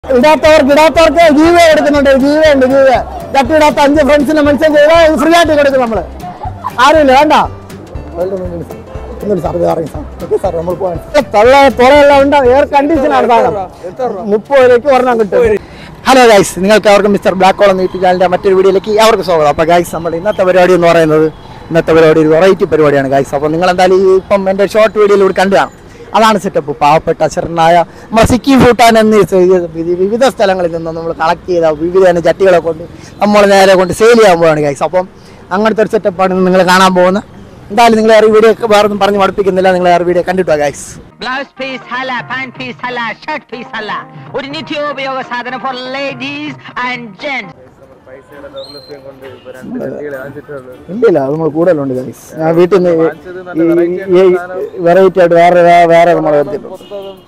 ഇടാത്തവർക്ക് ഗീവ എടുക്കുന്നുണ്ട്. ഗീവ ഉണ്ട്. ഗീവ ചട്ടി ഇടാത്ത 5 ഫ്രണ്ട്സിനെ മെൻഷൻ ചെയ്താൽ ഫ്രീ ആയിട്ട് കൊടുക്കും. നമ്മള് ആരുമില്ല വേണ്ട തുറയെല്ലാം ഉണ്ട്. എയർ കണ്ടീഷനാണ് സാധനം. 30 രൂപയ്ക്ക് ഒരെണ്ണം കിട്ടും. ഹലോ ഗൈസ്, നിങ്ങൾക്ക് അവർക്കും മിസ്റ്റർ ബ്ലാക്ക് കോളം യൂട്യൂബ് ചാനലിന്റെ മറ്റൊരു വീഡിയോയിലേക്ക് അവർക്ക് സ്വാഗതം. അപ്പോൾ ഗൈസ്, നമ്മൾ ഇന്നത്തെ പരിപാടി എന്ന് പറയുന്നത് ഒരു വെറൈറ്റി പരിപാടിയാണ് ഗൈസ്. അപ്പോൾ നിങ്ങൾ എന്തായാലും ഇപ്പം എൻ്റെ ഷോർട്ട് വീഡിയോയിലൂടെ കണ്ടു കാണാം. അതാണ് സെറ്റപ്പ്. പാവപ്പെട്ട അശരണായ നമ്മളെ സിക്കി ഭൂട്ടാൻ എന്നീ വിവിധ സ്ഥലങ്ങളിൽ നിന്ന് നമ്മൾ കളക്ട് ചെയ്ത വിവിധ ചട്ടികളെ കൊണ്ട് നമ്മൾ നേരെ കൊണ്ട് സെയിൽ ചെയ്യാൻ പോവുകയാണ് ഗൈസ്. അപ്പം അങ്ങനത്തെ ഒരു സെറ്റപ്പാണ് നിങ്ങൾ കാണാൻ പോകുന്നത്. എന്തായാലും നിങ്ങൾ ആ വീഡിയോ വേറെ ഒന്നും പറഞ്ഞ് മടുപ്പിക്കുന്നില്ല. നിങ്ങൾ ആ വീഡിയോ കണ്ടിട്ടോ ഗൈസ്. ബ്ലൗസ് പീസ് ഹല, പാന്റ് പീസ് ഹല, ഷർട്ട് പീസ് ഹല, ഒരു നിത്യോപയോഗ സാധനം ഫോർ ലേഡീസ് ആൻഡ് ജെന്റ്സ്. ഇല്ല, അത് നമ്മൾ കൂടുതലുണ്ട് ഗൈസ്. ഞാൻ വീട്ടിൽ നിന്ന് വെറൈറ്റി ആയിട്ട് വേറെ നമ്മൾ എടുത്തിട്ടുണ്ട്.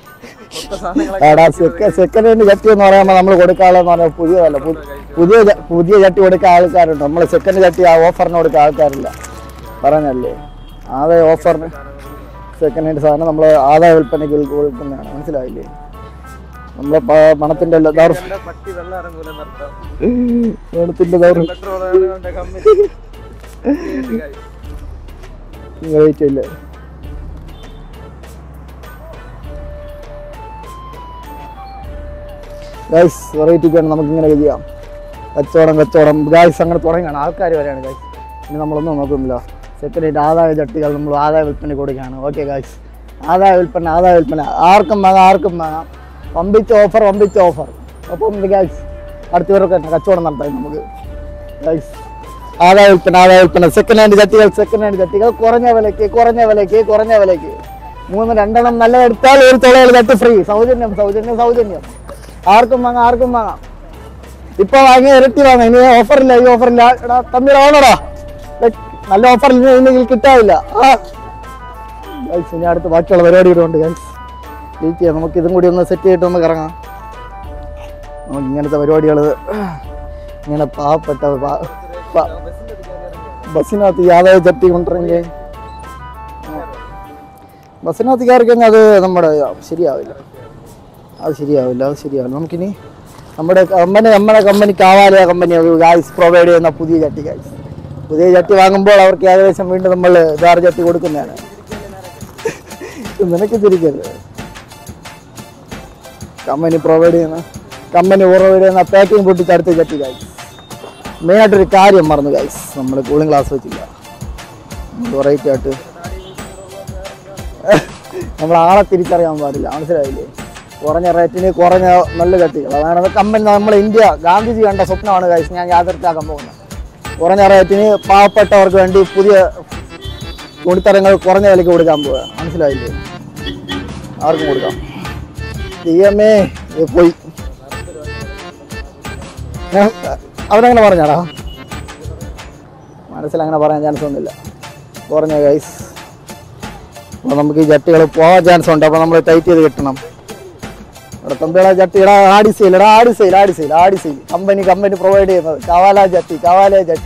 സെക്കൻഡ് ഹാൻഡ് ചട്ടി എന്ന് പറയുമ്പോൾ നമ്മൾ കൊടുക്കാനുള്ളതെന്ന് പറഞ്ഞാൽ പുതിയതല്ല, പുതിയ ചട്ടി കൊടുക്കാൻ ആൾക്കാരുണ്ട്. നമ്മൾ സെക്കൻഡ് ചട്ടി ആ ഓഫറിന് കൊടുക്കാൻ ആൾക്കാരില്ല. പറഞ്ഞല്ലേ, ആദായ ഓഫറിന് സെക്കൻഡ് ഹാൻഡ് സാധനം നമ്മൾ ആദായ വിൽപ്പനയ്ക്ക് കൊടുക്കുന്നതാണ്. മനസ്സിലായില്ലേ? നമ്മളെ പണത്തിന്റെ വെയിറ്റ് ഇല്ലേ. ഗൈസ്, വെറൈറ്റിക്കാണ് നമുക്കിങ്ങനെ ചെയ്യാം. കച്ചവടം ഗൈസ് അങ്ങനെ തുടങ്ങിയാണ്. ആൾക്കാർ വരെയാണ് ഗൈസ്. ഇനി നമ്മളൊന്നും നോക്കുന്നില്ല. സെക്കൻഡ് ഹാൻഡ് ആദായ ചട്ടികൾ നമ്മൾ ആദായ വിൽപ്പന കൊടുക്കുകയാണ്. ഓക്കെ ഗൈസ്, ആദായ വിൽപ്പന ആർക്കും വാങ്ങാം. വമ്പിച്ച ഓഫർ. അപ്പം ഗൈസ്, അടുത്തവരൊക്കെ കച്ചവടം നടത്താം നമുക്ക് ഗൈസ്. ആദായ വിൽപ്പന സെക്കൻഡ് ഹാൻഡ് ചട്ടികൾ കുറഞ്ഞ വിലയ്ക്ക് 3-2 നല്ല എടുത്താൽ ഒരു തുളയിൽ ചട്ടി ഫ്രീ. സൗജന്യം. ആർക്കും വാങ്ങാം. ഇപ്പൊ വാങ്ങിയ ഇരട്ടി വാങ്ങാം. ഇനി ഓഫറില്ല. എടാ തമ്മിൽ ഓണടാ, നല്ല ഓഫറിൽ ഇല്ലെങ്കിൽ കിട്ടാവില്ല. ഇനി അടുത്ത് ബാക്കിയുള്ള പരിപാടി കൂടെ ഉണ്ട് ഗൈസ്. വെയിറ്റ് ചെയ്യാം. നമുക്ക് ഇതും കൂടി ഒന്ന് സെറ്റ് ചെയ്തിട്ട് ഒന്ന് കറങ്ങാം. നമുക്ക് ഇങ്ങനത്തെ പരിപാടികൾ ഇങ്ങനെ പാവപ്പെട്ട ബസ്സിനകത്ത് യാതായ ചട്ടി കൊണ്ടിറങ്ങി ബസ്സിനകത്ത് കയറി കഴിഞ്ഞാൽ അത് നമ്മുടെ ശരിയാവില്ല. നമുക്കിനി നമ്മുടെ കമ്പനി കാവാലയ കമ്പനി ഗൈസ് പ്രൊവൈഡ് ചെയ്യുന്ന പുതിയ ചട്ടി വാങ്ങുമ്പോൾ അവർക്ക് ഏകദേശം വീണ്ടും നമ്മൾ വേറെ ചട്ടി കൊടുക്കുന്നതാണ്. നിനക്ക് തിരിക്കരുത്. കമ്പനി പ്രൊവൈഡ് ചെയ്യുന്ന പാക്കിംഗ് പൊട്ടിച്ചടുത്ത ചട്ടി ഗൈസ്. മെയിനായിട്ടൊരു കാര്യം മറന്നു ഗൈസ്, നമ്മൾ കൂളിംഗ് ഗ്ലാസ് വെച്ചില്ല. വെറൈറ്റി ആയിട്ട് നമ്മൾ ആളെ തിരിച്ചറിയാൻ പാടില്ല. മനസ്സിലായില്ലേ? കുറഞ്ഞ റേറ്റിന് കുറഞ്ഞ നല്ല ചട്ടികൾ. അതാണ് കമ്പനി നമ്മൾ ഗാന്ധിജി കണ്ട സ്വപ്നമാണ് ഗൈസ് ഞാൻ യാഥാർത്ഥ്യമാക്കാൻ പോകുന്നത്. കുറഞ്ഞ റേറ്റിന് പാവപ്പെട്ടവർക്ക് വേണ്ടി പുതിയ തുണിത്തരങ്ങൾ കുറഞ്ഞ വിലയ്ക്ക് കൊടുക്കാൻ പോവുക. മനസ്സിലായില്ലേ? ആർക്കും കൊടുക്കാം. പോയി അവനങ്ങനെ പറഞ്ഞാടാ. മനസ്സിലങ്ങനെ പറയാൻ ചാൻസ് ഒന്നുമില്ല. കുറഞ്ഞ ഗൈസ്. അപ്പോൾ നമുക്ക് ഈ ചട്ടികൾ പോകാൻ ചാൻസ് ഉണ്ട്. അപ്പോൾ നമ്മൾ ടൈറ്റ് ചെയ്ത് കിട്ടണം. ഇവിടെ തമ്പിയുടെ ചട്ടി ആടി സെയിൽ കമ്പനി പ്രൊവൈഡ് ചെയ്യുന്നത് കവാലയ ചട്ടി.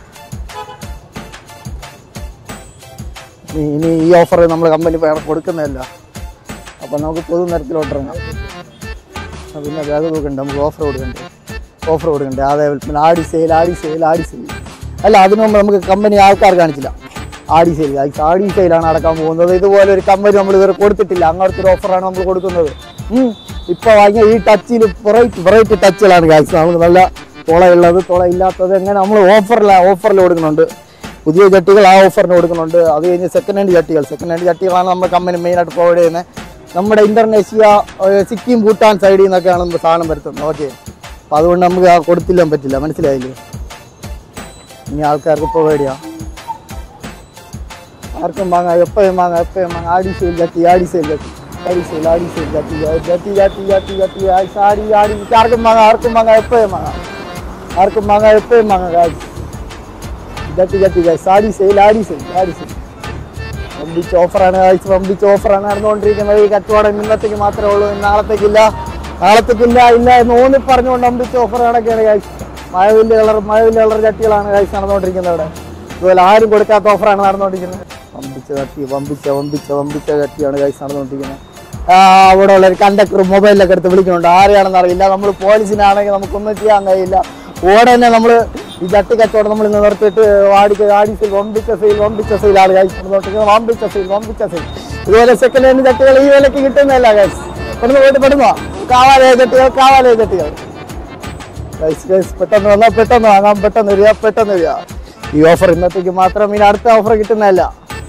ഇനി ഈ ഓഫർ നമ്മൾ കമ്പനി കൊടുക്കുന്നതല്ല. അപ്പം നമുക്ക് പൊതു നിരത്തിലോട്ടിറങ്ങാം. പിന്നെ ബാഗ് നോക്കണ്ട, നമുക്ക് ഓഫർ കൊടുക്കണ്ടേ. ആദായ വിൽപ്പന ആടി സെയിൽ. അല്ല, അതിനു മുമ്പ് നമുക്ക് കമ്പനി ആൾക്കാർ കാണിച്ചില്ല. ആടി സെയിലാണ് നടക്കാൻ പോകുന്നത്. ഇതുപോലെ ഒരു കമ്പനി നമ്മൾ ഇതുവരെ കൊടുത്തിട്ടില്ല. അങ്ങനത്തെ ഒരു ഓഫറാണ് നമ്മൾ കൊടുക്കുന്നത്. ഇപ്പോൾ വാങ്ങിയ ഈ ടച്ചിൽ വെറൈറ്റി ടച്ചുകളാണ് ഗൈസ്. നമുക്ക് നല്ല തുളയുള്ളത്, തുള ഇല്ലാത്തത്, എങ്ങനെ നമ്മൾ ഓഫറിൽ കൊടുക്കുന്നുണ്ട്. പുതിയ ചട്ടികൾ ആ ഓഫറിന് കൊടുക്കുന്നുണ്ട്. അത് കഴിഞ്ഞ് സെക്കൻഡ് ഹാൻഡ് ചട്ടികളാണ് നമ്മുടെ കമ്പനി മെയിനായിട്ട് പ്രൊവൈഡ് ചെയ്യുന്നത്. നമ്മുടെ ഇന്തോനേഷ്യ, സിക്കിം, ഭൂട്ടാൻ സൈഡിൽ നിന്നൊക്കെയാണ് നമ്മൾ സാധനം വരുത്തുന്നത്. ഓക്കെ, അപ്പോൾ അതുകൊണ്ട് നമുക്ക് കൊടുത്തില്ലാൻ പറ്റില്ല. മനസ്സിലായില്ലേ? ഇനി ആൾക്കാർക്ക് പ്രൊവൈഡ് ചെയ്യാം. ആർക്കും വാങ്ങാം, എപ്പോഴും വാങ്ങാം. ആടി സെയിൽ ചട്ടി. ആർക്കും വാങ്ങാം, എപ്പോഴും വാങ്ങാം. ആടി സെയിൽ. വമ്പിച്ച ഓഫറാണ് നടന്നുകൊണ്ടിരിക്കുന്നത്. ഈ കച്ചവടം ഇന്നത്തേക്ക് മാത്രമേ ഉള്ളൂ. നാളത്തേക്കില്ല എന്ന് ഓന്നി പറഞ്ഞുകൊണ്ട് വമ്പിച്ച ഓഫർ നടക്കുകയാണ് ഗൈസ്. മഴവില്ല കളർ ചട്ടികളാണ് ഗൈസ് നടന്നുകൊണ്ടിരിക്കുന്നത്. ഇവിടെ ഇതുപോലെ ആരും കൊടുക്കാത്ത ഓഫറാണ് നടന്നുകൊണ്ടിരിക്കുന്നത്. വമ്പിച്ച ചട്ടിയാണ് ഗൈസ് നടന്നുകൊണ്ടിരിക്കുന്നത്. അവിടെ ഉള്ള ഒരു കണ്ടക്ടർ മൊബൈലിലൊക്കെ എടുത്ത് വിളിക്കുന്നുണ്ട്. ആരെയാണെന്ന് അറിയില്ല. നമ്മൾ പോലീസിനാണെങ്കിൽ നമുക്കൊന്നും ചെയ്യാൻ കഴിയില്ല. ഉടനെ നമ്മൾ ഈ ചട്ടി കച്ചവടം നമ്മൾ ഇന്ന് നിർത്തിയിട്ട് ആടിസിൽ വമ്പിച്ച സെയിലാണ് വമ്പിച്ച സെയിൽ. ഇതുപോലെ സെക്കൻഡ് ഹാൻഡ് ചട്ടികൾ ഈ വിലക്ക് കിട്ടുന്നതല്ല ഗൈസ്. പെടുന്നോ കാവാലയ ചട്ടികൾ പെട്ടെന്ന് വന്നാൽ പെട്ടെന്ന് വാങ്ങാം, പെട്ടെന്ന് വരിക. ഈ ഓഫർ ഇന്നത്തേക്ക് മാത്രം, ഇനി അടുത്ത ഓഫർ കിട്ടുന്നതല്ല.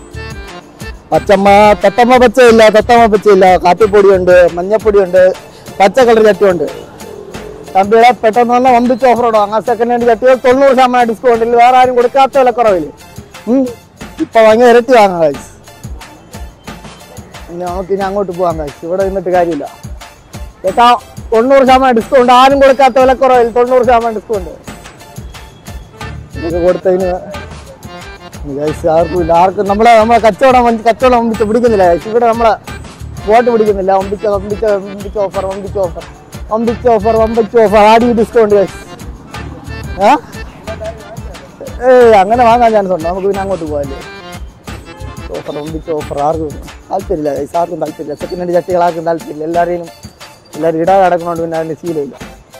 തത്തമ്മ പച്ചയില്ല, കാപ്പിപ്പൊടിയുണ്ട്, മഞ്ഞപ്പൊടിയുണ്ട്, പച്ച കളർ ചട്ടിയുണ്ട്. തമ്പിയുടെ പെട്ടെന്ന് വന്നാൽ വമ്പിച്ച ഓഫറോട് വാങ്ങാം. സെക്കൻഡ് ഹാൻഡ് ചട്ടികൾ 90% ഡിസ്കൗണ്ടിൽ, വേറെ ആരും കൊടുക്കാത്ത വിലക്കുറവിൽ ഇപ്പൊ വാങ്ങിയ ഇരട്ടി വാങ്ങാം ഗൈസ്. പിന്നെ നമുക്ക് ഇനി അങ്ങോട്ട് പോകാം ഗൈസ്. ഇവിടെ നിന്നിട്ട് കാര്യമില്ല കേട്ടാ. 90% ഡിസ്കൗണ്ട്, ആരും കൊടുക്കാത്ത വിലക്കുറവിൽ 90% ഡിസ്കൗണ്ട് ഇതൊക്കെ കൊടുത്തതിന് ആർക്കും നമ്മളെ കച്ചവടം വമ്പിച്ച് പിടിക്കുന്നില്ല. ഇവിടെ നമ്മളെ വോട്ട് പിടിക്കുന്നില്ല. വമ്പിച്ച ഓഫർ ആടി ഡിസ്കൗണ്ട്. അങ്ങനെ വാങ്ങാൻ ചാൻസ് ഉണ്ടോ? നമുക്ക് പിന്നെ അങ്ങോട്ട് പോകാല്ലേ. വമ്പിച്ച ഓഫർ ആർക്കും താല്പര്യമില്ല. ആർക്കും താല്പര്യമില്ല. സെക്കൻഡ് ഹാൻഡ് ചട്ടികൾ ആർക്കും താല്പര്യമില്ല. എല്ലാവരും ഇടാതെ കിടക്കുന്നതുകൊണ്ട് പിന്നെ അതിന് ശീലമില്ല.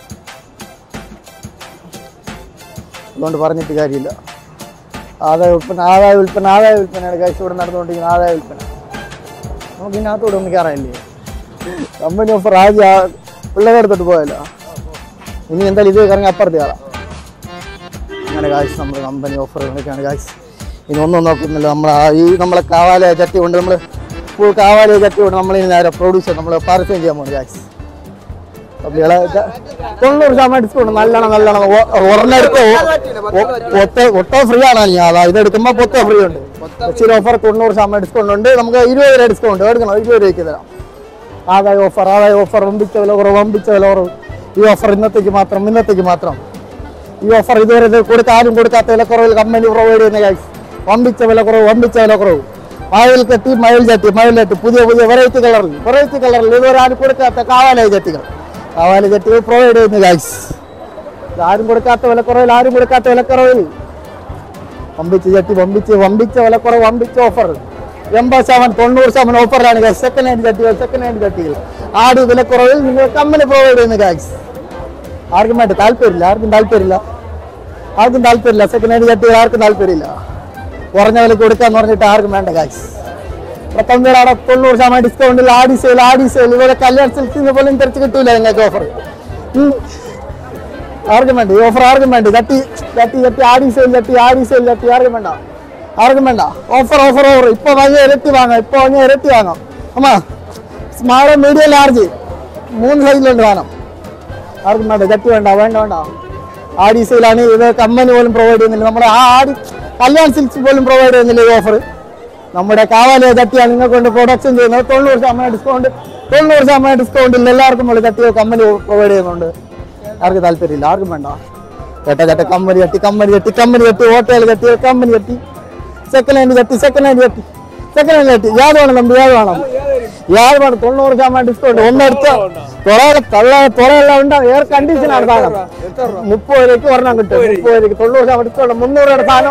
അതുകൊണ്ട് പറഞ്ഞിട്ട് കാര്യമില്ല. ആദായ വിൽപ്പനയാണ് ഗൈസ് ഇവിടെ നടന്നുകൊണ്ടിരിക്കുന്നത്. ആദായ വിൽപ്പന നമുക്ക് ഇതിനകത്തോടെ ഒന്നും കയറാനില്ലേ? കമ്പനി ഓഫർ ആദ്യം പിള്ളേരെ എടുത്തിട്ട് പോയല്ലോ. ഇനി എന്തായാലും ഇത് കറങ്ങി അപ്പുറത്ത് കയറാം. അങ്ങനെ ഗൈസ് നമ്മൾ കമ്പനി ഓഫർ എന്നൊക്കെയാണ് ഗൈസ്. ഇനി ഒന്നും നോക്കുന്നില്ല. നമ്മളെ കാവാലയ ചട്ടി കൊണ്ട് നമ്മൾ ഇനി നേരെ പ്രൊഡ്യൂസർ നമ്മൾ പരസ്യം ചെയ്യാൻ പോകുന്നു ഗൈസ്. 90% ഡിസ്കൗണ്ട്. നല്ലോണം ഒട്ടോ ഫ്രീ ആണ്. ഇതെടുക്കുമ്പോൾ പൊത്തോ ഫ്രീ ഉണ്ട്. ഇച്ചിരി ഓഫർ 90% ഡിസ്കൗണ്ട് ഉണ്ട്. നമുക്ക് 20 രൂപ ഡിസ്കൗണ്ട് എടുക്കണം. 20 രൂപയ്ക്ക് തരാം. ആദായ ഓഫർ വമ്പിച്ച വില കുറവ്. ഈ ഓഫർ ഇന്നത്തേക്ക് മാത്രം. ഈ ഓഫർ ഇതുവരെ ആരും കൊടുക്കാത്ത വിലക്കുറവിൽ കമ്പനി പ്രൊവൈഡ് ചെയ്യുന്ന ഗൈസ്. വമ്പിച്ച വില കുറവ്. മയിൽ ചട്ടി പുതിയ വെറൈറ്റി കളറിൽ ഇതുവരെ ആരും കൊടുക്കാത്ത കാവാലയ ചട്ടികൾ പ്രൊവൈഡ് ചെയ്യുന്നു ഗൈസ്. ആരും കൊടുക്കാത്ത വിലക്കുറവിൽ വമ്പിച്ച ചട്ടി വമ്പിച്ച ഓഫർ. 80% ഓഫറിലാണ് ഗൈസ്. സെക്കൻഡ് ഹാൻഡ് ചട്ടികൾ ആടി വിലക്കുറവിൽ നിങ്ങൾ കമ്പനി പ്രൊവൈഡ് ചെയ്യുന്നു ഗൈസ്. ആർക്കും താല്പര്യമില്ല. സെക്കൻഡ് ഹാൻഡ് ചട്ടികൾ ആർക്കും താല്പര്യമില്ല. കുറഞ്ഞ വിലക്ക് കൊടുക്കാന്ന് പറഞ്ഞിട്ട് ആർക്കും വേണ്ട ഗൈസ്. 90% ഡിസ്കൗണ്ടിൽ ആടി സെയിൽ. ഇവിടെ കല്യാൺ സിൽക്സിന് പോലും തിരിച്ചു കിട്ടൂല നിങ്ങൾക്ക് ഓഫർ. ആർക്കും വേണ്ട ഈ ഓഫർ. ചട്ടി ആടി സെയിൽ ആർക്കും വേണ്ട. ഓഫർ. ഇപ്പൊ വാങ്ങിയ ഇരട്ടി വാങ്ങാം. അമ്മ സ്മാൾ, മീഡിയം, ലാർജ് 3 സൈസിലുണ്ട് സാധനം. ആർക്കും വേണ്ട. ചട്ടി വേണ്ട. ആടി സെയിലാണ്. ഇത് കമ്പനി പോലും പ്രൊവൈഡ് ചെയ്യുന്നില്ല. നമ്മുടെ കല്യാൺ സിൽക്സ് പോലും പ്രൊവൈഡ് ചെയ്യുന്നില്ല ഈ ഓഫർ. നമ്മുടെ കാവാലയ ചട്ടിയാണ് നിങ്ങൾ കൊണ്ട് പ്രൊഡക്ഷൻ ചെയ്യുന്നത്. 90% ഡിസ്കൗണ്ടിൽ എല്ലാവർക്കും ഉള്ള ചട്ടികൾ കമ്പനി പ്രൊവൈഡ് ചെയ്യുന്നുണ്ട്. ആർക്കും താല്പര്യമില്ല. ആർക്കും വേണ്ട. ചേട്ടാ കമ്പനി ചട്ടി ഹോട്ടൽ ചട്ടികൾ കമ്പനി ചട്ടി. സെക്കൻഡ് ഹാൻഡ് ചട്ടി യാത് വേണം. 90% ഡിസ്കൗണ്ട്. ഒന്നെടുത്ത് തുറയെല്ലാം ഉണ്ട്. എയർ കണ്ടീഷനാണ് സാധനം. 30 രൂപയ്ക്ക് ഒരെണ്ണം കിട്ടും. 30 രൂപയ്ക്ക് 90% ഡിസ്കൗണ്ട്. 300 രൂപയുടെ സാധനം.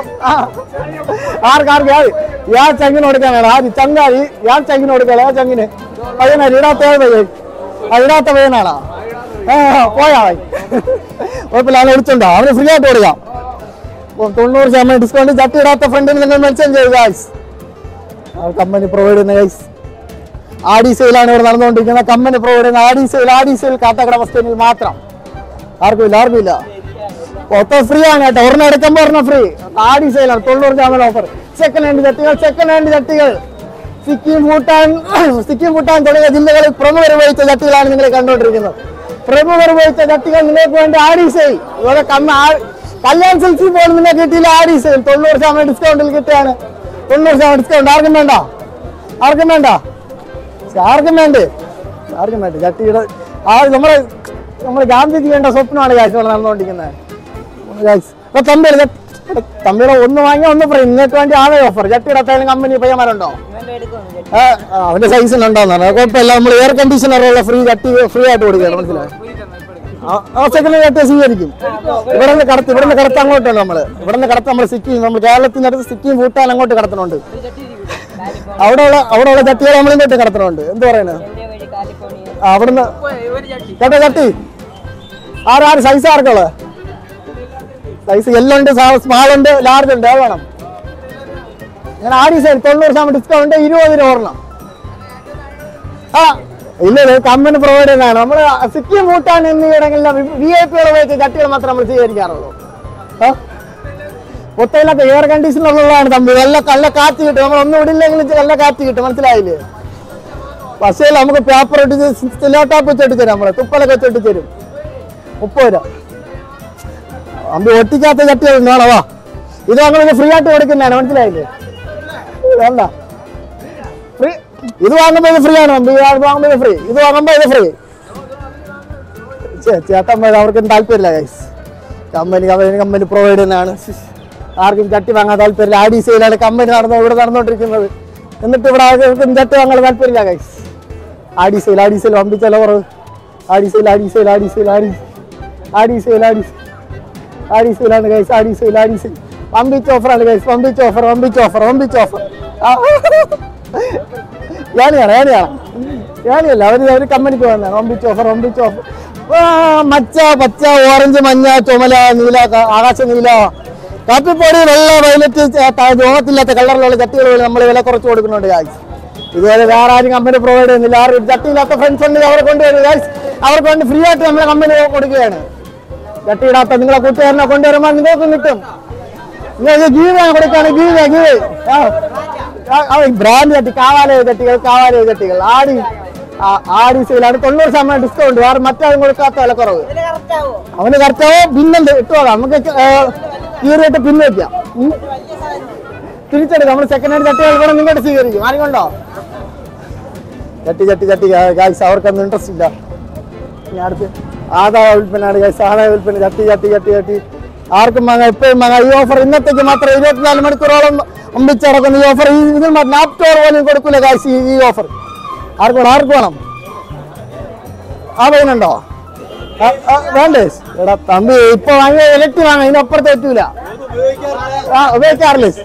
ആർക്ക് ചങ്ങിന് കൊടുക്കാനാണ്. ചങ്ങിന് കൊടുക്കാതെ ചങ്ങിന് പയ്യനാണ്. ഇടാത്ത പയ്യനാണോ? പോയാ കുഴപ്പമില്ല. അവനെ വിളിച്ചുണ്ടോ? അവന് ഫ്രീ ആയിട്ട് കൊടുക്കാം. 90% ഡിസ്കൗണ്ട്. ചട്ടി ഇടാത്ത ഫ്രണ്ടിന് നിങ്ങൾ മെൻഷൻ ചെയ്തു ഗൈസ്. കമ്പനി പ്രൊവൈഡ് ചെയ്യുന്ന ഗൈസ്. ആടി സെയിലാണ് ഇവിടെ നടന്നുകൊണ്ടിരിക്കുന്നത്. കമ്പനി പ്രൊവൈഡ് ചെയ്യുന്ന ആടി സെയിൽ കാട്ടാക്കട ബസ് സ്റ്റാൻഡിൽ മാത്രം. ആർക്കും ഇല്ല. മൊത്തം ഫ്രീ ആണ് കേട്ടോ. ഒരെണ്ണം എടുക്കുമ്പോൾ ഒരെണ്ണം ഫ്രീ. ആടി സെയിലാണ്. 90% ഓഫർ. സെക്കൻഡ് ഹാൻഡ് ചട്ടികൾ സിക്കിം ഭൂട്ടാൻ തുടങ്ങിയ ജില്ലകളിൽ പ്രമുഖർ ഉപയോഗിച്ച ചട്ടികളാണ് നിങ്ങൾ കണ്ടുകൊണ്ടിരിക്കുന്നത്. പ്രമുഖർ ഉപയോഗിച്ച ചട്ടികൾ നിങ്ങൾക്ക് വേണ്ടി ആടി സെയിൽ. ഇവിടെ കല്യാൺ സിൽക്സിൽ പോലും നിങ്ങൾക്ക് കിട്ടിയില്ല. ആടി സെയിൽ 90% ഡിസ്കൗണ്ടിൽ കിട്ടുകയാണ്. 90% ഡിസ്കൗണ്ട്. ആർക്കും വേണ്ട. ചട്ടിയുടെ നമ്മള് ഗാന്ധിജി വേണ്ട സ്വപ്നമാണ് ഗൈസ് നടന്നുകൊണ്ടിരിക്കുന്നത്. തമ്മിയുടെ ഒന്ന് വാങ്ങിയാൽ ഒന്ന് ഫ്രീ. നിങ്ങൾക്ക് വേണ്ടി ആദ്യ ഓഫർ. ചട്ടിയുടെ അത്തായാലും കമ്പനി പയ്യന്മാരുണ്ടോ? അവന്റെ സൈസിലുണ്ടോന്നാണ്. കുഴപ്പമില്ല. നമ്മൾ എയർ കണ്ടീഷണറുള്ള ഫ്രീ ആയിട്ട് കൊടുക്കുകയാണ്. മനസ്സിലായി? സെക്കൻഡ് ചട്ടി സ്വീകരിക്കും. ഇവിടുന്ന് കടത്ത് അങ്ങോട്ടാണ് നമ്മൾ സിക്കിം. നമ്മൾ കേരളത്തിനടുത്ത് സിക്കിം ഭൂട്ടാൻ അങ്ങോട്ട് കടത്തുന്നുണ്ട്. അവിടെയുള്ള ചട്ടികൾ നമ്മളിങ്ങോട്ട് കടത്തുന്നുണ്ട്. എന്ത് പറയുന്നത്? അവിടുന്ന് ചേട്ടാ ചട്ടി ആറ് സൈസ് ആർക്കുള്ളത് സൈസ് എല്ലാം ഉണ്ട് സ്മാൾ ഉണ്ട് ലാർജ് ഉണ്ട് അത് വേണം ഞാൻ ആടി സൈഡ് 90% ഡിസ്കൗണ്ട് 20 രൂപ ഒരെണ്ണം ആ ഇല്ല കമ്പനി പ്രൊവൈഡ് ചെയ്യുന്നതാണ് നമ്മൾ സിക്കിം ഭൂട്ടാൻ എന്നിവിടങ്ങളിലെ VIP ഉപയോഗിച്ച് ചട്ടികൾ മാത്രം നമ്മൾ സ്വീകരിക്കാറുള്ളൂ ഒത്തയിലൊക്കെ എയർ കണ്ടീഷനുള്ളതാണ് തമ്പി നല്ല കാറ്റ് കിട്ടും നമ്മൾ ഒന്നും ഇടില്ലെങ്കിൽ നല്ല കാറ്റ് കിട്ടും മനസ്സിലായില്ലേ പക്ഷേ നമുക്ക് പേപ്പർ ഇട്ട് സിലോട്ടാപ്പ് വെച്ചിട്ട് തരും നമ്മളെ തുപ്പലൊക്കെ വെച്ചിട്ട് തരും 30 രൂപ അമ്പി ഒട്ടിക്കാത്ത ചട്ടികൾ വേണവാ ഇത് അങ്ങനെ ഫ്രീ ആയിട്ട് കൊടുക്കുന്നതാണ് മനസ്സിലായില്ലേ വേണ്ട ഫ്രീ ഇത് വാങ്ങുമ്പോൾ ഇത് ഫ്രീ ആണ് അമ്പി വാങ്ങുമ്പോൾ ഇത് ഫ്രീ ഇത് വാങ്ങുമ്പോൾ ഇത് ഫ്രീ ചേട്ടന്മാർ അവർക്കും താല്പര്യമില്ല ഗൈസ് കമ്പനി പ്രൊവൈഡ് ചെയ്യുന്നതാണ് ആർക്കും ചട്ടി വാങ്ങാൻ താല്പര്യമില്ല ആടി സെയിലാണ് കമ്പനി ഇവിടെ നടന്നുകൊണ്ടിരിക്കുന്നത് എന്നിട്ട് ഇവിടെ ആർക്കും ചട്ടി വാങ്ങാൻ താല്പര്യമില്ല ഗൈസ് ആടി സെയിൽ വമ്പിച്ചല കുറവ് ആടി സെയിലാണ് ഗൈസ് ആടി സെയിൽ വമ്പിച്ച് ഓഫറാണ് ഗൈസ് വമ്പിച്ച് ഓഫർ ഞാനിയല്ല അവർ കമ്പനിക്ക് വന്നതാണ് വമ്പിച്ച് ഓഫർ മച്ച പച്ച ഓറഞ്ച് മഞ്ഞ ചുമല നീല ആകാശ നീല കാപ്പിപ്പൊടി വെള്ള വയലറ്റ് രോഗത്തില്ലാത്ത കളറിലുള്ള ചട്ടികൾ നമ്മൾ വില കുറച്ച് കൊടുക്കുന്നുണ്ട് ഗൈസ് ഇതുവരെ വേറെ ആരും കമ്പനി പ്രൊവൈഡ് ചെയ്യുന്നില്ല ആരും ചട്ടിയില്ലാത്ത ഫ്രണ്ട്സ് ഉണ്ടെങ്കിൽ അവരെ കൊണ്ടുവരും ഗൈസ് അവർക്ക് വേണ്ടി ഫ്രീ ആയിട്ട് നമ്മളെ കമ്പനി കൊടുക്കുകയാണ് ചട്ടിയിടാത്ത നിങ്ങളെ കൂട്ടുകാരനെ കൊണ്ടുവരുമ്പോൾ നിങ്ങൾക്ക് കിട്ടും നിങ്ങൾക്ക് ഗീവ കൊടുക്കുകയാണ് ഗീവ ബ്രാൻഡ് ചട്ടി കാവാലയ ചട്ടികൾ ആടി സെയിലാണ് 90% ഡിസ്കൗണ്ട് വേറെ മറ്റാരും കൊടുക്കാത്ത വില കുറവ് അവന് കറക്റ്റാവോ പിന്നുണ്ട് ഇട്ടുപോകാം നമുക്ക് കീറിയിട്ട് പിന്ന് വയ്ക്കാം തിരിച്ചെടുക്കാം നമ്മൾ സെക്കൻഡ് ഹാൻഡ് ചട്ടികൾ വേണം നിങ്ങോട്ട് സ്വീകരിക്കും ആരെക്കൊണ്ടോ ചട്ടി ഗൈസ് അവർക്കൊന്നും ഇൻട്രസ്റ്റ് ഇല്ല ഇനി അടുത്ത് ആദായ വിൽപ്പനയാണ് ഗൈസ് ആദായ വിൽപ്പന ചട്ടി ആർക്കും വാങ്ങാം എപ്പോഴും വാങ്ങാം ഈ ഓഫർ ഇന്നത്തേക്ക് മാത്രം 24 മണിക്കൂറോളം ഒമ്പിച്ചടക്കുന്ന ഈ ഓഫർ ഇതിൽ ലാപ്ടോർ പോലും കൊടുക്കില്ല ഗൈസ് ഈ ഓഫർ ആർക്ക് വേണം ആ പയ്യനുണ്ടോ വേണ്ടേ എടാ തമ്പി ഇപ്പൊ വാങ്ങിയ ഇലക്ട്രിക് വാങ്ങാം ഇതിനപ്പുറത്ത് പറ്റൂല ഉപയോഗിക്കാറില്ലേ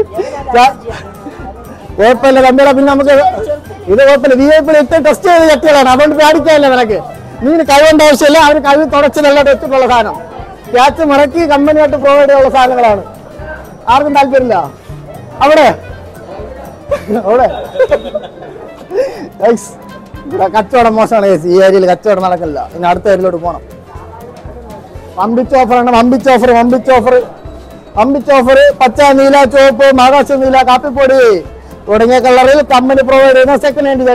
കുഴപ്പമില്ല തമ്പിയുടെ പിന്നെ നമുക്ക് ഇത് കുഴപ്പമില്ല VIP ഇട്ട് ടെസ്റ്റ് ചെയ്ത് ചട്ടികളാണ് അതുകൊണ്ട് പേടിക്കാനില്ല നിനക്ക് നീ കഴിവേണ്ട ആവശ്യമില്ല അവർ കഴിവ് തുടച്ചിലല്ല ടെസ്റ്റിട്ടുള്ള സാധനം ക്യാച്ച് മുറക്കി കമ്പനിയായിട്ട് പ്രൊവൈഡ് ചെയ്യാനുള്ള സാധനങ്ങളാണ് ആർക്കും താല്പര്യമില്ല അവിടെ ഇവിടെ കച്ചവടം മോശമാണ് ഈ ഏരിയയിൽ കച്ചവടം നടക്കില്ല ഇനി അടുത്ത ഏരിയയിലോട്ട് പോകണം വമ്പിച്ച് ഓഫർ പച്ച നീല ചുവപ്പ് ആകാശ നീല കാപ്പിപ്പൊടി തുടങ്ങിയ കളറിൽ കമ്പനി പ്രൊവൈഡ് ചെയ്യുന്ന സെക്കൻഡ് ഹാൻഡ്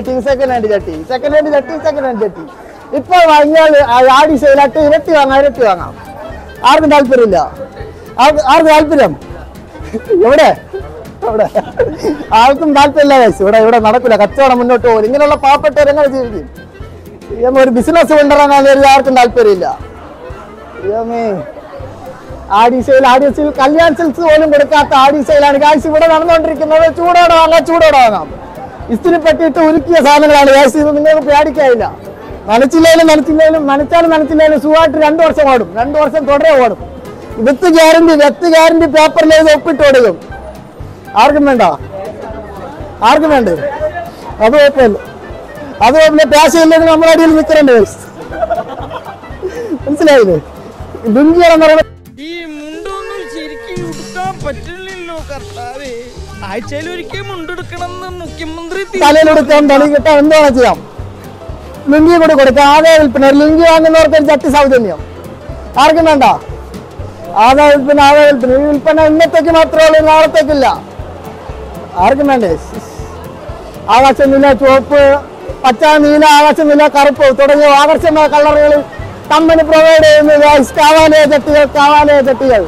ചട്ടി ഇപ്പൊ വാങ്ങിയാൽ ആടി സെയിലായിട്ട് ഇരട്ടി വാങ്ങാം ആർക്കും താല്പര്യമില്ല ആർക്കും താല്പര്യം എവിടെ ആർക്കും താല്പര്യമില്ല ഗൈസ് ഇവിടെ നടക്കില്ല കച്ചവടം മുന്നോട്ട് പോകും ഇങ്ങനെയുള്ള പാവപ്പെട്ടവർ എങ്ങനെ ജീവിക്കും ഒരു ബിസിനസ് കൊണ്ടുവരാൻ ആർക്കും താല്പര്യമില്ല ആടി സെയിൽ കല്യാൺ സിൽക്സ് പോലും കൊടുക്കാത്ത ആടി സെയിലാണ് ഗൈസ് ഇവിടെ നടന്നുകൊണ്ടിരിക്കുന്നത് ചൂടോടെ വാങ്ങാം ഇസ്തിരി പെട്ടിട്ട് ഉരുക്കിയ സാധനങ്ങളാണ് ഗൈസ് ഇത് നിങ്ങൾക്ക് പേടിക്കാനില്ല നനച്ചാലും സുഖമായിട്ട് 2 വർഷം ഓടും 2 വർഷം തുടരെ ഓടും വിത്ത് ഗ്യാരണ്ടി പേപ്പറിൽ ഒപ്പിട്ട് കൊടുക്കും ആർക്കും വേണ്ടേ അത് കുഴപ്പമില്ല ക്യാഷ് ഇല്ലെങ്കിൽ നമ്മുടെ അടിയിൽ നിൽക്കണ്ടേ മനസ്സിലായില്ലേ ലുങ്കിയാണെന്ന് പറയുന്നത് ഈ മുണ്ടൊന്നും ശരിക്കും ഉടുക്കാൻ പറ്റില്ലല്ലോ കർത്താവേ ആഴ്ചയിൽ ഒരിക്കൽ മുണ്ടെടുക്കണം മുഖ്യമന്ത്രി തലയിലെടുക്കാൻ തടി കിട്ടാൻ എന്താണ് ചെയ്യാം ലുങ്കി കൂടി കൊടുക്കാം ആദായ വിൽപ്പന ലുങ്കി വാങ്ങുന്നവർക്ക് ഒരു ചട്ടി സൗജന്യം ആർക്കും വേണ്ട ആദായ വിൽപ്പന ഈ വിൽപ്പന ഇന്നത്തേക്ക് മാത്രമേ ഉള്ളൂ നാളത്തേക്കില്ല ആർക്കും വേണ്ടേ ആകാശ നീല ചുവപ്പ് പച്ച നീല ആകാശ നീല കറുപ്പ് തുടങ്ങിയ ആകർഷമായ കളറുകൾ കമ്പനി പ്രൊവൈഡ് ചെയ്യുന്നത് കാവാലയ ചട്ടികൾ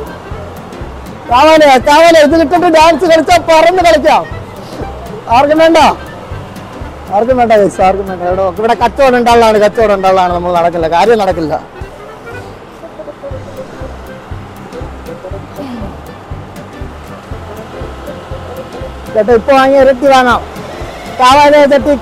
ഇത് കിട്ടിട്ട് ഡാൻസ് കളിച്ചാൽ പറന്ന് കളിക്കാം ആർക്കും വേണ്ട ഇവിടെ കച്ചവടം ഉണ്ടാളാണ് നമ്മൾ നടക്കില്ല കാര്യം നടക്കില്ല ചേട്ടാ ഇപ്പൊ വാങ്ങിയ ഇരട്ടി വാങ്ങാം കാവാലയ ചട്ടി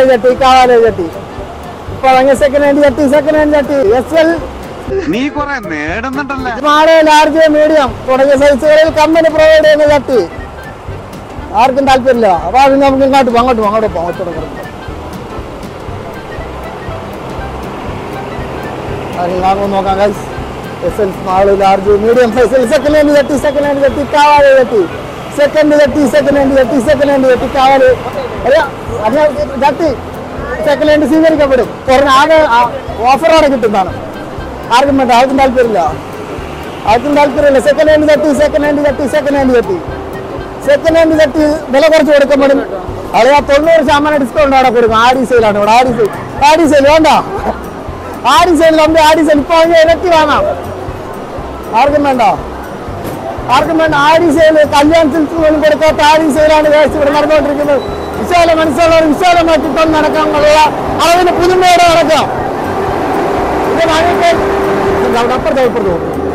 ഇപ്പൊ വാങ്ങിയ സെക്കൻഡ് ഹാൻഡ് ചട്ടി SL നീ കുറെ നേടുന്നുണ്ടല്ലേ സ്മാള് ലാർജ് മീഡിയം തുടങ്ങിയ സൈസുകളിൽ കമ്പനി പ്രൊവൈഡ് ചെയ്യുന്ന ചട്ടി ആർക്കും താല്പര്യമില്ല അപ്പൊ അത് നമുക്ക് അങ്ങോട്ട് പോകാം വാങ്ങുമ്പോൾ നോക്കാം guys. S L small large medium size. Second hand തട്ടി കാവാല് തട്ടി സെക്കൻഡ് ഹാൻഡ് തട്ടി കാവാല് തട്ടി സെക്കൻഡ് ഹാൻഡ് സ്വീകരിക്കപ്പെടും. കുറഞ്ഞ ആകെ ഓഫറോടെ കിട്ടുന്നതാണ്. ആർക്കും വേണ്ട, ആർക്കും താല്പര്യമില്ല. സെക്കൻഡ് ഹാൻഡ് തട്ടി വില കുറച്ച് കൊടുക്കപ്പെടും. അവിടെ 90% ഡിസ്കൗണ്ട് അവിടെ കൊടുക്കും. ആടി സെയിലാണ് ഇവിടെ. ആടി സെയിൽ വേണ്ട. ആടി സെയിൽ നമ്മുടെ ആടി സെയിൽ ഇപ്പൊ ഇരട്ടി വാങ്ങാം. ആർക്കും വേണ്ട. ആടി സെയിൽ കല്യാൺ സിൽക്സ് പോലും കൊടുക്കാത്ത ആടി സെയിലാണ് ഇവിടെ നടന്നുകൊണ്ടിരിക്കുന്നത്. വിശാല മനസ്സുള്ളവർ വിശാലമാക്കിക്കൊണ്ട് നടക്കാനുള്ള അളവിന് പുതുമയോടെ നടക്കാം. അപ്പുറത്ത്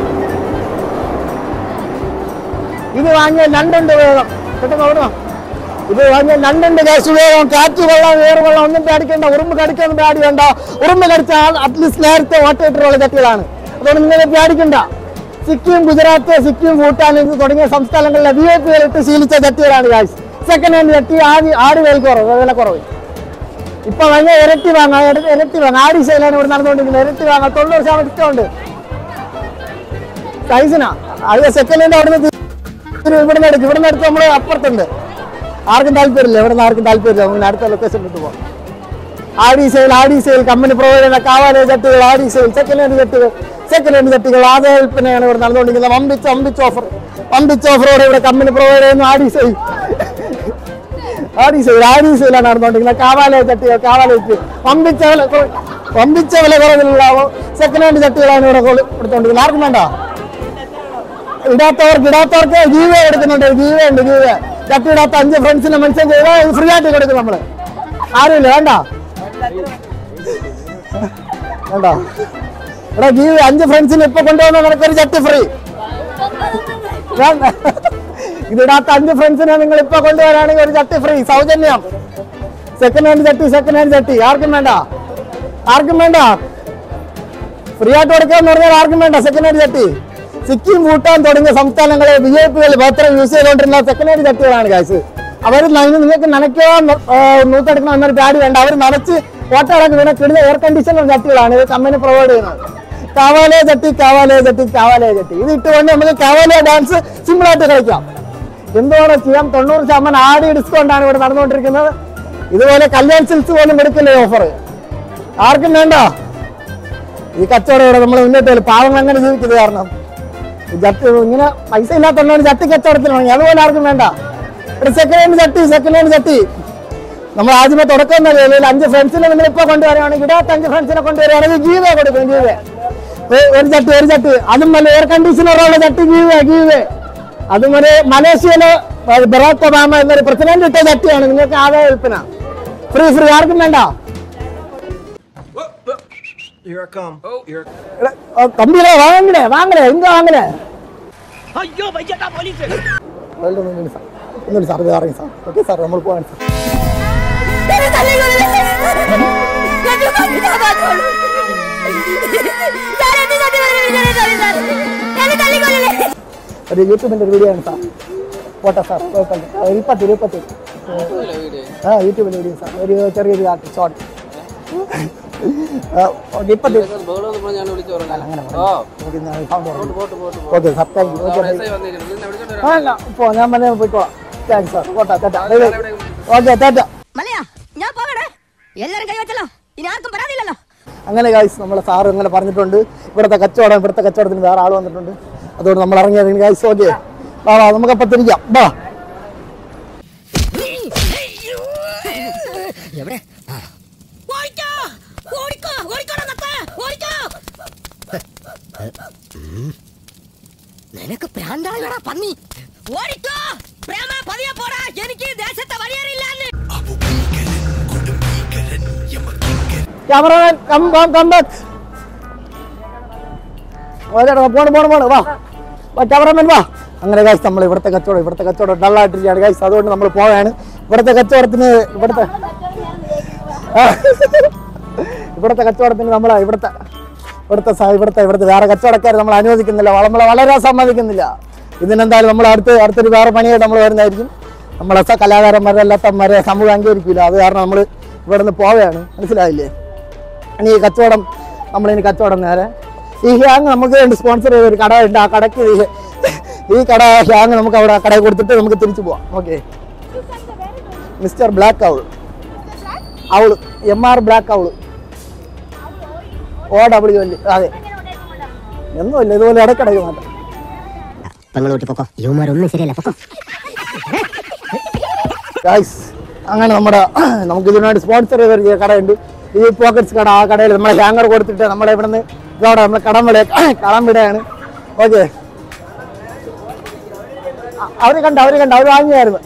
ഇത് വാങ്ങിയ രണ്ടുണ്ട് വേഗം പെട്ടെന്ന് ഓടണം. ഇത് വാങ്ങിയ രണ്ടുണ്ട് ഗ്യാസ് വേഗം. കാറ്റ് വെള്ളം വേറെ വെള്ളം ഒന്നും പേടിക്കേണ്ട. ഉറുമ്പ് കടിക്കൊന്നും പേടി വേണ്ട. ഉറുമ്പ് കടിച്ചാൽ അറ്റ്ലീസ്റ്റ് നേരത്തെ ഓട്ടയിട്ടിട്ടുള്ള ചട്ടികളാണ്. അതുകൊണ്ട് നിങ്ങൾ പേടിക്കണ്ട. സിക്കിം, ഗുജറാത്ത്, സിക്കിം, ഭൂട്ടാൻ തുടങ്ങിയ സംസ്ഥാനങ്ങളിലെ VIP ഇട്ട് ശീലിച്ച ചട്ടികളാണ് ഗ്യാസ്. സെക്കൻഡ് ഹാൻഡ് ചട്ടി ആട് വിലക്കുറവ്. ഇപ്പൊ വാങ്ങിയ ഇരട്ടി വാങ്ങാം. ആടി സെയിലാണ് ഇവിടെ നടന്നുകൊണ്ടിരിക്കുന്നത്. ഇരട്ടി വാങ്ങാം. 90% ഡിസ്കൗണ്ട് സൈസിനാ. അത് സെക്കൻഡ് ഹാൻഡ് അവിടുന്ന് ഇവിടുന്ന് എടുത്ത് നമ്മൾ അപ്പുറത്തുണ്ട്. ആർക്കും താല്പര്യമില്ല. ആർക്കും താല്പര്യമില്ല. അങ്ങനെ അടുത്ത ലൊക്കേഷൻ വിട്ടു പോകാം. ആടി സെയിൽ കമ്പനി പ്രൊവൈഡ് ചെയ്യുന്ന കാവാലയ ചട്ടികൾ, ആടി സെയിൽ സെക്കൻഡ് ഹാൻഡ് ചട്ടികൾ ആദായ വിൽപ്പനയാണ് ഇവിടെ നടന്നുകൊണ്ടിരിക്കുന്നത്. വമ്പിച്ച ഓഫറോടെ ഇവിടെ കമ്പനി പ്രൊവൈഡ് ചെയ്യുന്ന ആടി സെയിലാണ് നടന്നുകൊണ്ടിരിക്കുന്നത്. കാവാലയ ചട്ടികൾ വമ്പിച്ച വില കുറവിലുള്ള സെക്കൻഡ് ഹാൻഡ് ചട്ടികളാണ് ഇവിടെ കൊടുത്തുകൊണ്ടിരിക്കുന്നത്. ആർക്കും വേണ്ട. ഇടാത്തവർക്ക് ഗീവേ എടുക്കുന്നുണ്ട്. ഗീവേ ചട്ടി ഇടാത്ത 5 ഫ്രണ്ട്സിനെ മെൻഷൻ ചെയ്താൽ ഫ്രീ ആയിട്ട് കൊടുക്കും. നമ്മള് ആരുമില്ല. വേണ്ട. ഇവിടെ ഗീവ് 5 ഫ്രണ്ട്സിന് ഇപ്പൊ കൊണ്ടുവന്ന നിനക്കൊരു ചട്ടി ഫ്രീ. ഇതിടാത്ത 5 ഫ്രണ്ട്സിനെ നിങ്ങൾ ഇപ്പൊ കൊണ്ടുവരാണെങ്കിൽ ഒരു ചട്ടി ഫ്രീ സൗജന്യം. സെക്കൻഡ് ഹാൻഡ് ചട്ടി ആർക്കും വേണ്ട. ഫ്രീ ആയിട്ട് കൊടുക്കാന്ന് പറഞ്ഞാൽ ആർക്കും വേണ്ട. സെക്കൻഡ് ഹാൻഡ് ചട്ടി സിക്കിം, ഭൂട്ടാൻ തുടങ്ങിയ സംസ്ഥാനങ്ങളെ VIP മാത്രം യൂസ് ചെയ്തുകൊണ്ടിരുന്ന സെക്കൻഡ് ഹാൻഡ് ചട്ടികളാണ് ഗൈസ്. അവർ നിങ്ങൾക്ക് നനയ്ക്കാൻ നൂറ്റെടുക്കണം എന്നൊരു പേടി വേണ്ട. അവർ നനച്ച് ഓട്ടയിറക്കി വീണ കിടുന്ന എയർ കണ്ടീഷണർ ചട്ടികളാണ് ഇത് കമ്പനി പ്രൊവൈഡ് ചെയ്യുന്നത്. കാവാലയ ചട്ടി. ഇത് ഇട്ടുകൊണ്ട് നമുക്ക് കാവാലയ ഡാൻസ് സിമ്പിളായിട്ട് കളിക്കാം. എന്തുവേണം ചെയ്യാം. 90% ആടി ഡിസ്കൗണ്ടാണ് ഇവിടെ നടന്നുകൊണ്ടിരിക്കുന്നത്. ഇതുപോലെ കല്യാൺ സിൽക്സ് പോലും കൊടുക്കില്ലേ ഓഫർ. ആർക്കും വേണ്ട. ഈ കച്ചവടം ഇവിടെ നമ്മൾ മുന്നോട്ട് പാവങ്ങൾ അങ്ങനെ ജീവിക്കുന്നത്. കാരണം ഇങ്ങനെ പൈസ ഇല്ലാത്തതുകൊണ്ടാണ് ചട്ടി കച്ചവടത്തിൽ വാങ്ങി. അതുപോലെ ആർക്കും വേണ്ട. സെക്കൻഡ് ഹാൻഡ് ചട്ടി നമ്മൾ ആദ്യമേ തുടക്കം നിലയിൽ 5 ഫ്രണ്ട്സിനെ നിങ്ങൾ ഇപ്പൊ കൊണ്ടുവരികയാണെങ്കിൽ ഇടാത്ത 5 ഫ്രണ്ട്സിനെ കൊണ്ടുവരികയാണെങ്കിൽ ഗീവേ കൊടുക്കും. ഒരു ചട്ടി അതും വല്ല എയർ കണ്ടീഷണറുള്ള ചട്ടി ഗീവേ. അതും ഒരു മലേഷ്യയിലെ ബറാക് ഒബാമ എന്നൊരു പ്രസിഡന്റ് ഇട്ട ചട്ടിയാണ്. നിങ്ങൾക്ക് ആദായ വിൽപ്പന ഫ്രീ. ആർക്കും വേണ്ട. കമ്പിയിലെ വാങ്ങലേ എന്താ വാങ്ങലേ. ഒന്നൊരു സാർ ഇറങ്ങി സാർ. ഓക്കെ സാർ നമ്മൾ പോകാൻ സാർ. ഒരു യൂട്യൂബിന്റെ വീഡിയോ ആണ് സാർ. പോട്ടെ സാർ. കുഴപ്പമില്ല. 20 യൂട്യൂബിന്റെ വീഡിയോ സാർ. ഒരു ചെറിയൊരു short. Okay sir. Thank you. ഞാൻ മനെ പോയിക്കോളാം. Thanks sir. അങ്ങനെ ഗൈസ് നമ്മളെ സാറ് ഇങ്ങനെ പറഞ്ഞിട്ടുണ്ട്. ഇവിടുത്തെ കച്ചവടത്തിന് വേറെ ആൾ വന്നിട്ടുണ്ട്. അതുകൊണ്ട് നമ്മൾ ഇറങ്ങിയത് ഗൈസ്. ഓക്കെ നമുക്കപ്പം തിരിക്കാം. ബാ. നിനക്ക് പ്രാന്താളാ പന്നി. ഓടിക്കോ പ്രേമ പതിയെ പോടാ. എനിക്ക് ദേശത്തെ വഴിയറിയില്ലാന്ന്. Cameraman come back. പോണ് വാ ക്യാമറമാൻ വാ. അങ്ങനെ ഗൈസ് നമ്മൾ ഇവിടുത്തെ കച്ചവടം ഡള്ളായിട്ടിരിക്കുകയാണ് ഗൈസ്. അതുകൊണ്ട് നമ്മൾ പോവുകയാണ്. ഇവിടുത്തെ കച്ചവടത്തിന് നമ്മൾ ഇവിടുത്തെ വേറെ കച്ചവടക്കാർ നമ്മൾ അനുവദിക്കുന്നില്ല. നമ്മളെ വളരെ സമ്മതിക്കുന്നില്ല. ഇതിനെന്തായാലും നമ്മൾ അടുത്തൊരു വേറെ പണിയായിട്ട് നമ്മൾ വരുന്നതായിരിക്കും. നമ്മളെ കലാകാരന്മാരെ സമൂഹം അംഗീകരിക്കില്ല. അത് കാരണം നമ്മൾ ഇവിടെ നിന്ന് പോവുകയാണ്. മനസ്സിലായില്ലേ? ഇനി ഈ കച്ചവടം നമ്മളിനി കച്ചവടം നേരെ ഈ ഹാങ് നമുക്ക് വേണ്ടി സ്പോൺസർ ചെയ്ത ഒരു കട ഉണ്ട്. ആ കടയ്ക്ക് ഈ കട ഹാങ് നമുക്ക് അവിടെ കടയിൽ കൊടുത്തിട്ട് നമുക്ക് തിരിച്ചു പോവാം. Okay, mister black owl MR black owl OWL. അതെ, ഒന്നുമില്ല, ഇതുപോലെ ഇടയ്ക്കിടയ്ക്ക് മാറ്റാം. ഗൈസ്, അങ്ങനെ നമുക്ക് ഇതിനായിട്ട് സ്പോൺസർ ചെയ്ത ഒരു കടയുണ്ട്, ഈ പോക്കറ്റ്സ് കട. ആ കടയിൽ നമ്മളെ ഹാങ്ങർ കൊടുത്തിട്ട് നമ്മളെ ഇവിടെ നിന്ന് ഇതോടെ നമ്മൾ കടം വിടയാണ്. ഓക്കെ, അവർ വാങ്ങിയായിരുന്നു.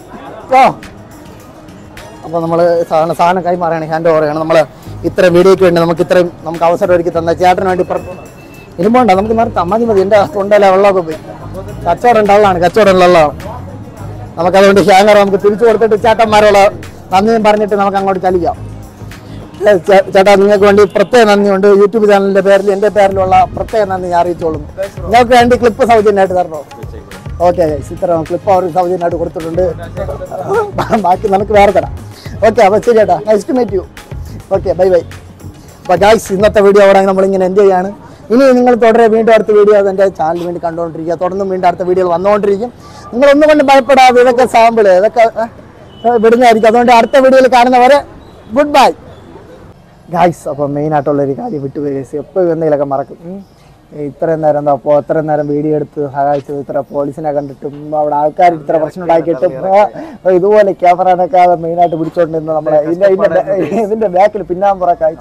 അപ്പോൾ നമ്മൾ സാധനം കൈമാറുകയാണ്, ഹാൻഡ് ഓവറാണ്. നമ്മൾ ഇത്രയും വീഡിയോയ്ക്ക് വേണ്ടി നമുക്ക് അവസരം ഒരുക്കി തന്ന ചേട്ടന് വേണ്ടി ഇരുമ്പോണ്ട നമുക്ക് നിർത്താം. മതി എൻ്റെ തൊണ്ടയിലെ വെള്ളമൊക്കെ പോയി. കച്ചവടം ഉള്ളതാണ്. നമുക്കതുകൊണ്ട് ഹാങ്ങർ നമുക്ക് തിരിച്ചു കൊടുത്തിട്ട് ചേട്ടന്മാരോട് നന്ദിയും പറഞ്ഞിട്ട് നമുക്ക് അങ്ങോട്ട് ചലിക്കാം. ചേട്ടാ, നിങ്ങൾക്ക് വേണ്ടി പ്രത്യേക നന്ദിയുണ്ട്. യൂട്യൂബ് ചാനലിൻ്റെ പേരിൽ എൻ്റെ പേരിലുള്ള പ്രത്യേക നന്ദി ഞാൻ അറിയിച്ചോളും. നിങ്ങൾക്ക് വേണ്ടി ക്ലിപ്പ് സൗജന്യമായിട്ട് തരണോ? ഓക്കെ, ഇത്ര ക്ലിപ്പ് അവർ സൗജന്യമായിട്ട് കൊടുത്തിട്ടുണ്ട്. ബാക്കി നമുക്ക് വേറെ തരാം. ഓക്കെ, അപ്പോൾ ശരി ചേട്ടാ, nice to meet you. Okay, bye. അപ്പോൾ ഗൈസ്, ഇന്നത്തെ വീഡിയോ അവിടെ നമ്മളിങ്ങനെ എൻജോയ് ചെയ്യാണ്. ഇനി നിങ്ങൾ തുടരെ വീണ്ടും അടുത്ത വീഡിയോ എൻ്റെ ചാനലിൽ വേണ്ടി കണ്ടുകൊണ്ടിരിക്കുക. തുടർന്നും വീണ്ടും അടുത്ത വീഡിയോ വന്നുകൊണ്ടിരിക്കും. നിങ്ങളൊന്നും കൊണ്ട് ഭയപ്പെടാതെ, ഇതൊക്കെ സാമ്പിള്, ഇതൊക്കെ വിടുന്നതായിരിക്കും. അതുകൊണ്ട് അടുത്ത വീഡിയോയിൽ കാണുന്നവരെ ഗുഡ് ബൈ ഗൈസ്. അപ്പോൾ മെയിനായിട്ടുള്ളൊരു കാര്യം വിട്ടുപോയി ഗൈസ്, എപ്പോഴും എന്തെങ്കിലുമൊക്കെ മറക്കും. ഇത്രയും നേരം വീഡിയോ എടുത്ത് സഹായിച്ചത് ഇത്ര പോലീസിനെ കണ്ടിട്ടും അവിടെ ആൾക്കാർ ഇത്ര പ്രശ്നം ഉണ്ടാക്കിയിട്ടും ഇതുപോലെ ക്യാമറനൊക്കെ മെയിനായിട്ട് പിടിച്ചോണ്ടിരുന്ന നമ്മളെ ഇതിന്റെ ബാക്കിൽ പിന്നാമ്പുറ കാഴ്ച.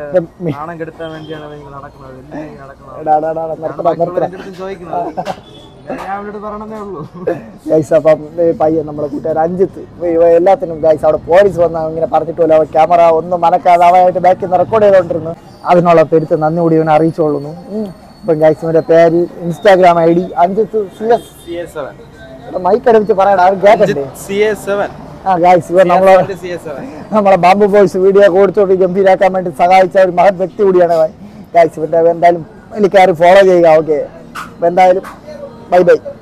ഗൈസ്, അപ്പം പയ്യൻ നമ്മളെ കൂട്ടുകാർ അഞ്ജിത്ത് എല്ലാത്തിനും ഗൈസ് അവിടെ പോലീസ് വന്നാൽ ഇങ്ങനെ പറഞ്ഞിട്ടുമല്ലോ, ക്യാമറ ഒന്നും മനക്കാതെ അവയായിട്ട് ബാക്കിൽ നിന്ന് റെക്കോർഡ് ചെയ്തുകൊണ്ടിരുന്നു. അതിനുള്ള പെരുത്ത് നന്ദി കൂടി ഇവനെ അറിയിച്ചോളുന്നു. ഇപ്പം ഗൈസിന്റെ പേര് Instagram ID Anjith CS7. Mic അടുപ്പിച്ച് പറയണം, അവർ കേട്ടല്ലേ. ഗൈസ്, ഇവർ നമ്മളെ ബാംബു ബോയ്സ് വീഡിയോ ഓടിച്ചോട്ട് ഗംഭീരാക്കാൻ വേണ്ടി സഹായിച്ച ഒരു മഹത് വ്യക്തി കൂടിയാണ് ഗൈസ്. ഇവന്റെ എന്തായാലും എനിക്ക് ഫോളോ ചെയ്യുക. ഓക്കെ, എന്തായാലും ബൈ.